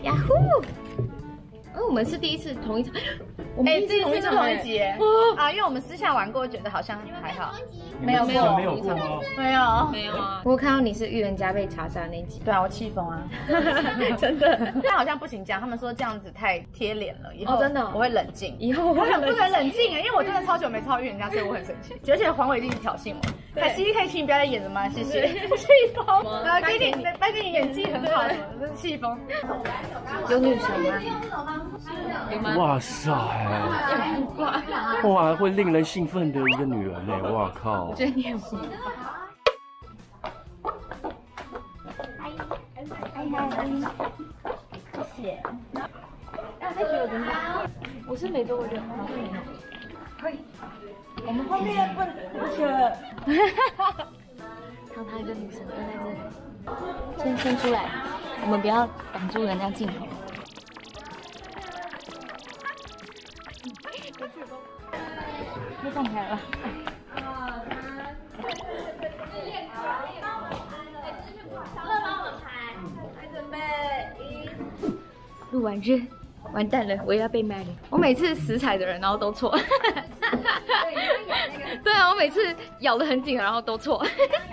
呀呼！我们是第一次同一场，我们第一次是同一集啊，因为我们私下玩过，觉得好像还好。没有过吗？没有啊！我看到你是预言家被查杀那集，对啊，我气疯啊，真的。但好像不行这样，他们说这样子太贴脸了，以后真的我会冷静，以后我很不能冷静哎，因为我真的超久没超预言家，所以我很生气。而且黄伟一直挑衅我，凯西，请你不要再演了吗？谢谢。气疯，颁给你演技很好，真是气疯。有女神吗？ 哇塞！哇，会令人兴奋的一个女人哎！哇靠！ 我觉得你很浮夸。谢谢。再举我等等。我是没做过这个。可以。我们后面不缺。看他一个女生蹲在这里，先出来，我们不要挡住人家镜头。又放开了。录完这，完蛋了，我也要被卖了。我每次死踩的人，然后都错。对啊，我每次咬得很紧，然后都错。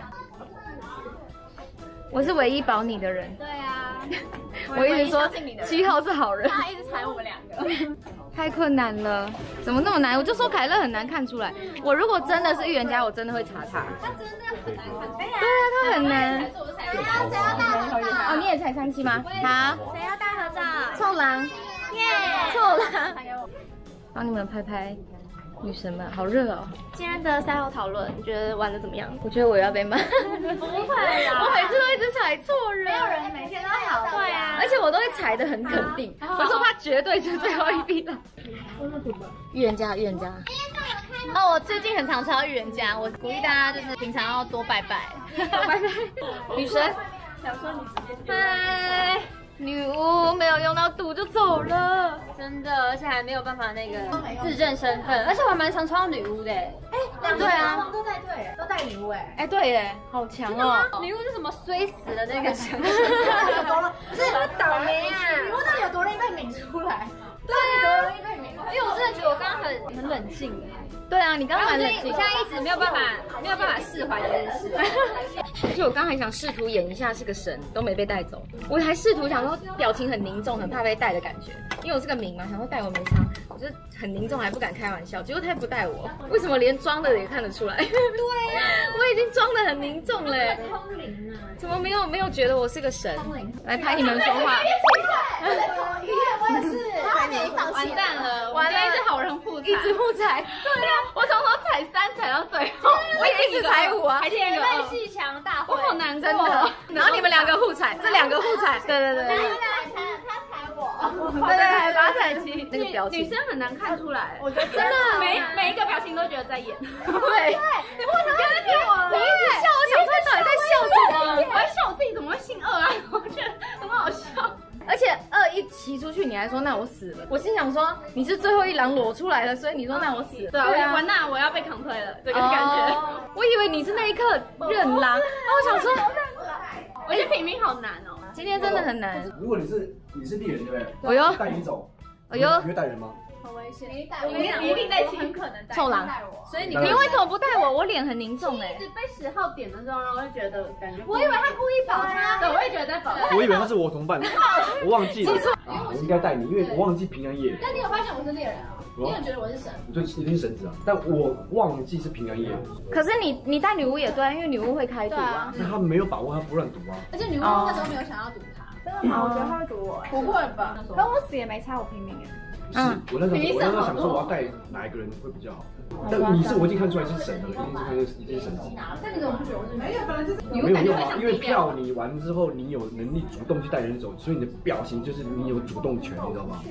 我是唯一保你的人。对啊。我一直说7号是好人。他一直踩我们2个。太困难了，怎么那么难？我就说凯乐很难看出来。我如果真的是预言家，我真的会查他。他真的很难看。对啊，他很难。谁要带合照？哦，你也才37吗？好。谁要带合照？臭狼。耶！臭狼。帮你们拍拍。女神们，好热哦！今天的赛后讨论，你觉得玩的怎么样？我觉得我要被骂。不会啦，我每次都一直踩错人。没有人每天都好。对啊，而且我都会踩得很肯定。我说他绝对是最后一批了。预言家，预言家。哦，我最近很常抄预言家，我鼓励大家就是平常要多拜拜。拜拜。女神，想说你直接。嗨。女巫没有用到毒就走了，真的，而且还没有办法那个自证身份，而且我还蛮常抽到女巫的，对啊，都带队，都带女巫哎，对耶，好强哦！女巫是什么衰死的那个强？是倒霉啊！女巫到底有多容易被抿出来？对啊，因为我真的觉得我刚刚很冷静。对啊，你刚刚蛮冷静，你现在一直没有办法释怀这件事。而且我刚还想试图演一下是个神，都没被带走。我还试图想说表情很凝重，很怕被带的感觉，因为我是个名嘛，想说带我没差，我就很凝重，还不敢开玩笑。结果他不带我，为什么连装的也看得出来？对啊，我已经装的很凝重嘞。通灵啊！怎么没有觉得我是个神？来拍你们说话。我也是，完蛋了，完了，一直好人互踩，一直互踩。对啊，我从头踩3踩到最后，我也一直踩5啊，还是一个被戏强大会，我好难真的。然后你们2个互踩，这2个互踩，对。他踩我，对，把他踩齐。那个表情，女生很难看出来，我觉得真的每一个表情都觉得在演。对，你为什么跟着我？你一直笑，我想说到底在笑什么？我在笑我自己怎么会姓2啊？我觉得很好笑。而且2一骑出去，你还说那我死了。我心想说你是最后一狼裸出来了，所以你说那我死了。对啊，完蛋，我要被扛退了，这个感觉。我以为你是那一刻认狼，我想说，我觉得平民好难哦，今天真的很难。 如果你是猎人，对不对？ 我哟， 带你走。 哎呦， 你会带人吗？ 很危险， 你一定带，很可能带臭狼。所以你为什么不带我？我脸很凝重哎。一直被10号点的时候，然后会觉得感觉。我以为他故意保他，对，我也觉得在保他。 我以为他是我同伴，我忘记了。我应该带你，因为我忘记平阳夜。 但你有发现我是猎人啊？你有觉得我是神？ 对，一定是神子啊！但我忘记是平阳夜。 可是你带女巫也对，因为女巫会开毒啊。 那他没有把握，他不乱赌啊。 而且女巫那时候没有想要赌他。真的吗？我觉得他会赌我。不会吧？跟我死也没差，我平民哎。 我那时候想说我要带哪一个人会比较好，但我已经看出来是神了，一定是神子。 但你怎么不觉得我是没有？本来就是没有用啊，因为票你完之后，你有能力主动去带人走，所以你的表情就是你有主动权，你知道吗？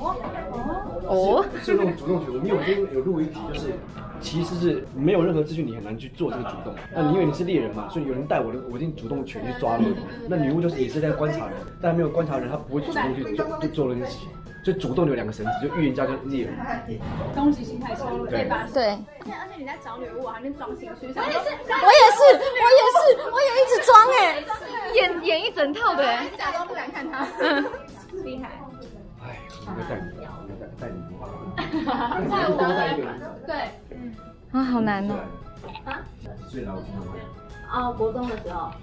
是那种主动权。因为我今天有录一集，就是其实是没有任何资讯，你很难去做这个主动。那你因为你是猎人嘛，所以有人带我已经主动权去抓了。那女巫就是也是在观察人，但没有观察人，她不会主动去做那件事情。就主动有2个绳子，就预言家跟猎人。 攻击性太强，对。而且你在找女巫，我还没装心虚。我也一直装哎，演一整套的哎， 假装不敢看他。 厉害。 哎，我应该带你，我应该带你不好。带我多带一个人。对， 啊，好难哦。 啊？几岁来我听到？ 啊，国中的时候。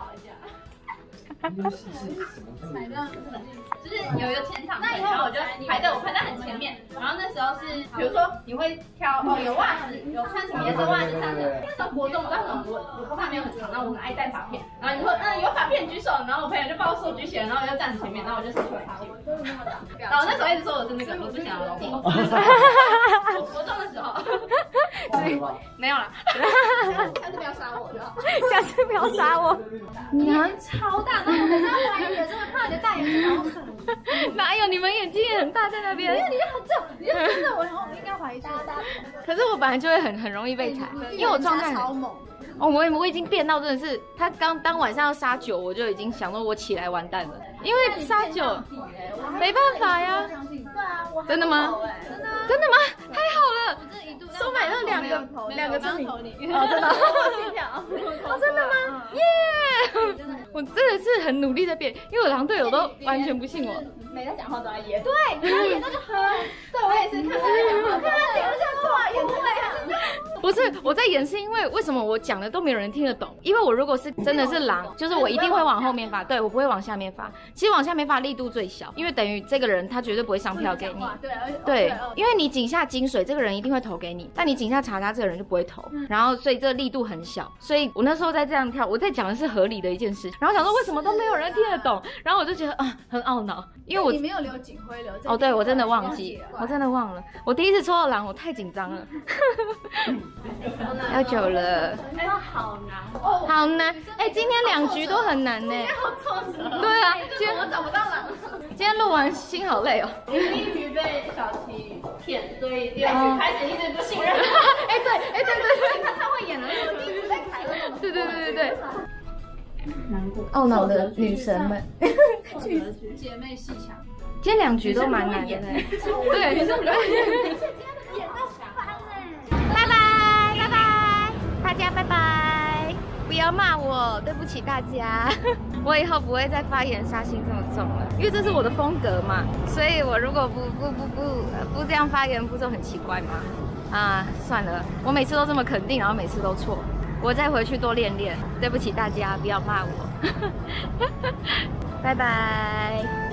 就是有一个前场，那以后我就排队，我排在很前面。然后那时候是，比如说你会挑有袜子，有穿什么颜色袜子，穿的。那时候国中，但是我头发没有很长，然后我很爱戴发片。然后你说有发片举手，然后我朋友就把我手举起来，然后我就站前面，然后我就手出来发片。然后那时候一直说我是那个罗志祥的老公。国中的时候，没有啦。下次不要杀我就好。 下次不要杀我。 你眼超大，然后我每次要怀疑，真的怕你的大眼睛好闪。 哪有？你们眼睛也很大，在那边。 你就很正，你就真的，我应该怀疑错。 可是我本来就会很容易被踩，因为我状态超猛。 哦，我已经变到真的是，他当晚上要杀酒，我就已经想说我起来完蛋了，因为杀酒没办法呀。 对啊， 真的吗？真的吗？太好了，收买了两个赠品。哦，真的。哦，真的吗？耶！我真的是很努力在变，因为我狼队友都完全不信我。 每次讲话都在演。对，他演到就喝。对，我也是看他讲话，看他脸像哇，演对。 不是我在演，是因为为什么我讲的都没有人听得懂？因为我如果是真的是狼，就是我一定会往后面发，对我不会往下面发。其实往下面发力度最小，因为等于这个人他绝对不会上票给你。对，因为你井下金水，这个人一定会投给你，但你井下查他这个人就不会投。然后所以这个力度很小，所以我那时候在这样跳，我在讲的是合理的一件事，然后想说为什么都没有人听得懂，然后我就觉得很懊恼，因为我你没有留警徽留。 哦，对我真的忘记，我真的忘了，我第一次抽到狼，我太紧张了。要久了， 好难哦，好难！哎，今天2局都很难呢。 好挫折。 对啊， 今天我找不到狼。 今天录完心好累哦。 第1局被小琪骗，所以第2局开始一直不信任。 哎对， 他会演的，第1局在凯乐。 对。懊恼的女神们， 姐妹戏强。 今天2局都蛮难的。对，女生比较会演。 演到翻哎！ 拜拜，大家拜拜，不要骂我，对不起大家，我以后不会再发言杀心这么重了，因为这是我的风格嘛，所以我如果不这样发言，不就很奇怪吗？啊，算了，我每次都这么肯定，然后每次都错，我再回去多练练，对不起大家，不要骂我，拜拜。